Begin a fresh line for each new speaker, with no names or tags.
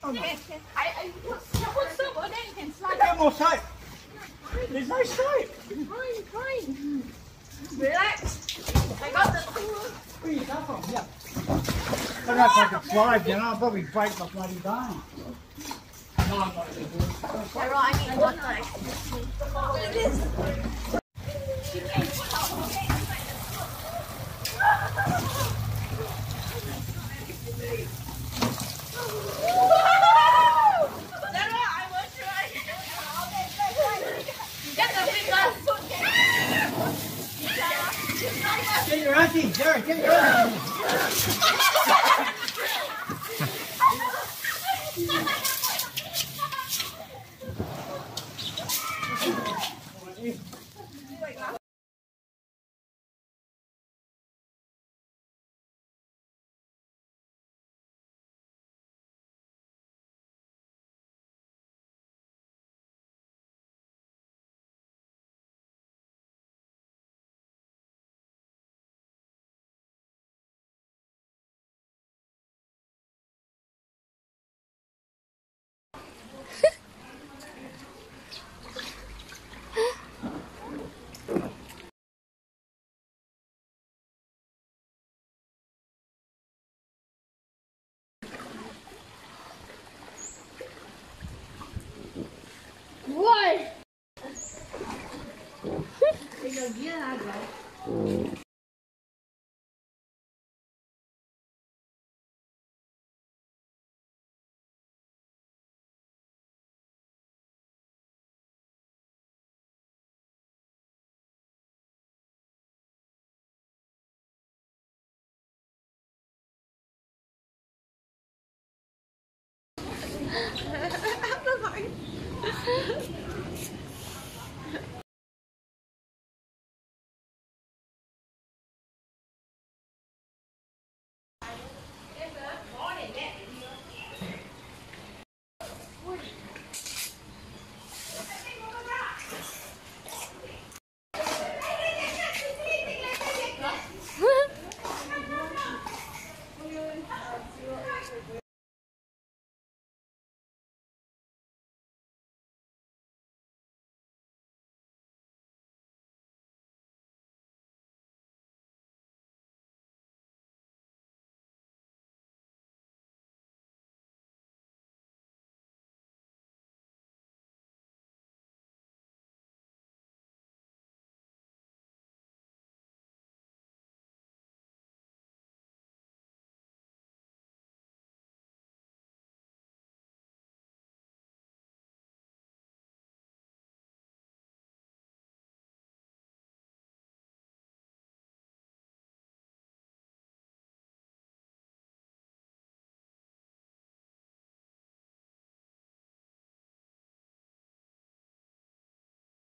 I put soap on it, you can slide.
Get more soap. There's no soap.
Fine. Relax. I got the...
Where you come from? Yeah. I don't know if I could slide, you know. I'll probably break my bloody bone. No, I'm not going to do it.
Right, I need one knife. Look at this.
Get your auntie, Jared, get your auntie.
What?